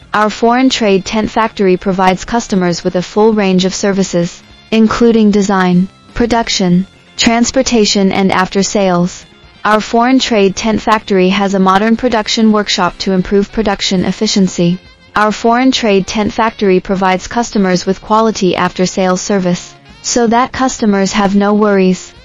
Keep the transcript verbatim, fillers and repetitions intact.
Our foreign trade tent factory provides customers with a full range of services, including design, production, transportation and after-sales. Our foreign trade tent factory has a modern production workshop to improve production efficiency. Our foreign trade tent factory provides customers with quality after-sales service, so that customers have no worries.